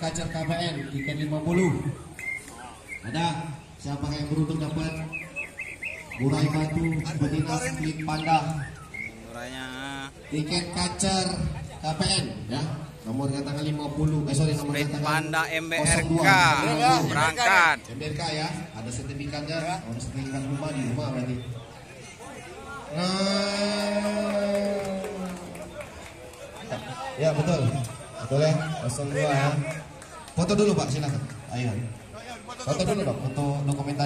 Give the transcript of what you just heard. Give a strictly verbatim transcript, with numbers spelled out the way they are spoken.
kacer K P N tiket lima puluh. Ada siapa yang beruntung dapat murai batu betina split panda Murahnya tiket kacer K P N ya, nomor tanggal lima puluh. Eh sorry, nomor split tanggal panda M B R K nol dua berangkat. M B R K ya, ada sertifikatnya, ada sertifikat rumah di rumah berarti. Nah, ya betul, betul ya, nol dua ya. Foto dulu Pak, silakan. Ayo, foto dulu dong, foto dokumentasi.